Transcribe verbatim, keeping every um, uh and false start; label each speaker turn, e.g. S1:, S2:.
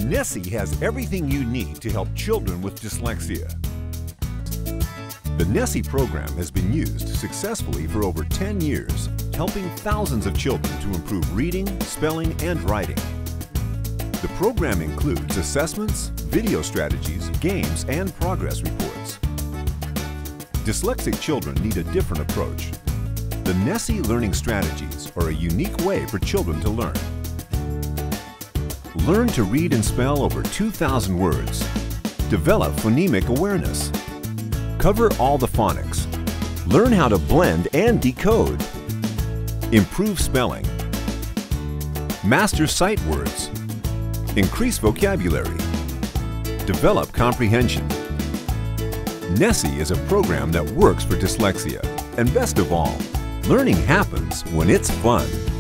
S1: Nessie has everything you need to help children with dyslexia. The Nessie program has been used successfully for over ten years, helping thousands of children to improve reading, spelling, and writing. The program includes assessments, video strategies, games, and progress reports. Dyslexic children need a different approach. The Nessie learning strategies are a unique way for children to learn. Learn to read and spell over two thousand words. Develop phonemic awareness. Cover all the phonics. Learn how to blend and decode. Improve spelling. Master sight words. Increase vocabulary. Develop comprehension. Nessie is a program that works for dyslexia. And best of all, learning happens when it's fun.